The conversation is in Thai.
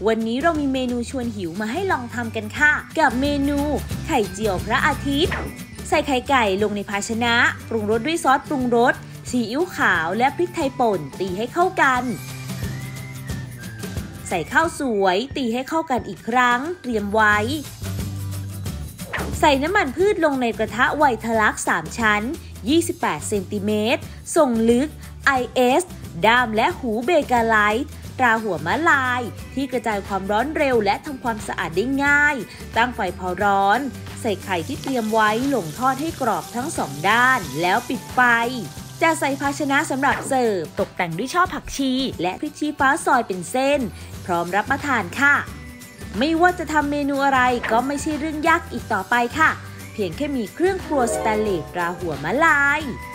วันนี้เรามีเมนูชวนหิวมาให้ลองทำกันค่ะกับเมนูไข่เจียวพระอาทิตย์ใส่ไข่ไก่ลงในภาชนะปรุงรสด้วยซอสปรุงรสซีอิ๊วขาวและพริกไทยป่นตีให้เข้ากันใส่ข้าวสวยตีให้เข้ากันอีกครั้งเตรียมไว้ใส่น้ำมันพืชลงในกระทะไวทะลัก3ชั้น28เซนติเมตรส่งลึก IS ด้ามและหูเบกาไลท์ตราหัวมะลายที่กระจายความร้อนเร็วและทำความสะอาดได้ง่ายตั้งไฟพอร้อนใส่ไข่ที่เตรียมไว้ลงทอดให้กรอบทั้ง2ด้านแล้วปิดไฟจะใส่ภาชนะสำหรับเสิร์ฟตกแต่งด้วยช่อผักชีและพริกชี้ฟ้าซอยเป็นเส้นพร้อมรับประทานค่ะไม่ว่าจะทำเมนูอะไรก็ไม่ใช่เรื่องยากอีกต่อไปค่ะเพียงแค่มีเครื่องครัวสแตนเลสตราหัวมะลาย